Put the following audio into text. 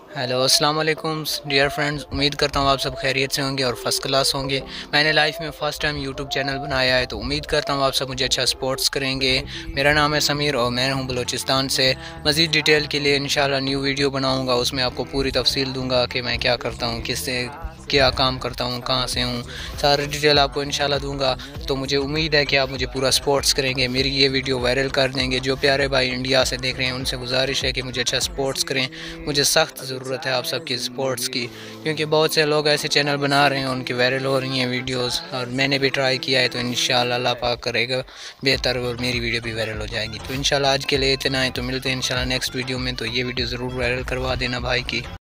Hello अस्सलाम वालेकुम dear friends. उम्मीद करता हूँ आप सब खैरियत से होंगे और फर्स्ट क्लास होंगे। मैंने लाइफ में फ़र्स्ट टाइम यूट्यूब चैनल बनाया है, तो उम्मीद करता हूँ आप सब मुझे अच्छा सपोर्ट्स करेंगे। मेरा नाम है समीर और मैं हूँ बलूचिस्तान से। मज़ीद डिटेल के लिए इंशाल्लाह न्यू वीडियो बनाऊँगा, उसमें आपको पूरी तफसील दूँगा कि मैं क्या करता हूँ, किससे क्या काम करता हूँ, कहाँ से हूँ, सारी डिटेल आपको इंशाल्लाह दूंगा। तो मुझे उम्मीद है कि आप मुझे पूरा सपोर्ट्स करेंगे, मेरी ये वीडियो वायरल कर देंगे। जो प्यारे भाई इंडिया से देख रहे हैं उनसे गुजारिश है कि मुझे अच्छा सपोर्ट्स करें। मुझे सख्त ज़रूरत है आप सबकी सपोर्ट्स की, क्योंकि बहुत से लोग ऐसे चैनल बना रहे हैं, उनकी वायरल हो रही हैं वीडियोस, और मैंने भी ट्राई किया है। तो इंशाल्लाह अल्लाह पाक करेगा बेहतर और मेरी वीडियो भी वायरल हो जाएगी। तो इंशाल्लाह आज के लिए इतना है, तो मिलते हैं इंशाल्लाह नेक्स्ट वीडियो में। तो ये वीडियो ज़रूर वायरल करवा देना भाई की।